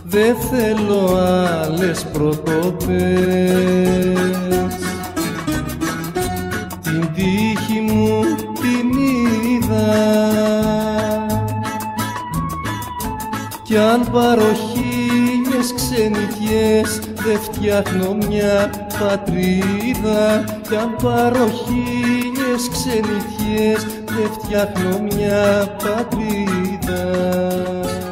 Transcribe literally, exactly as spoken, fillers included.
Δε θέλω άλλες προκοπές. Την τύχη μου την είδα κι αν πάρω χίλιες ξενιτιές δε φτιάχνω μια πατρίδα. Κι αν πάρω χίλιες ξενιτιές δε φτιάχνω μια πατρίδα.